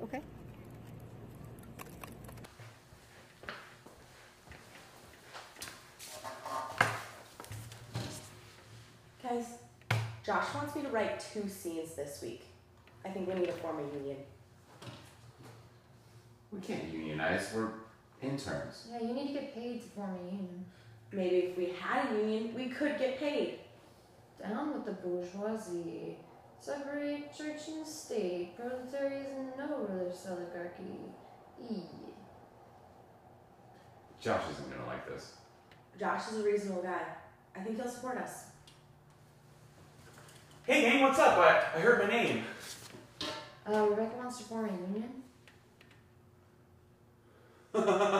Okay. Guys, Josh wants me to write 2 scenes this week. I think we need to form a union. We can't unionize. We're interns. Yeah, you need to get paid to form a union. Maybe if we had a union, we could get paid. Down with the bourgeoisie. Separate church and state. Proletarians no religious oligarchy. Josh isn't gonna like this. Josh is a reasonable guy. I think he'll support us. Hey gang, what's up? I heard my name. Rebecca wants to form a union?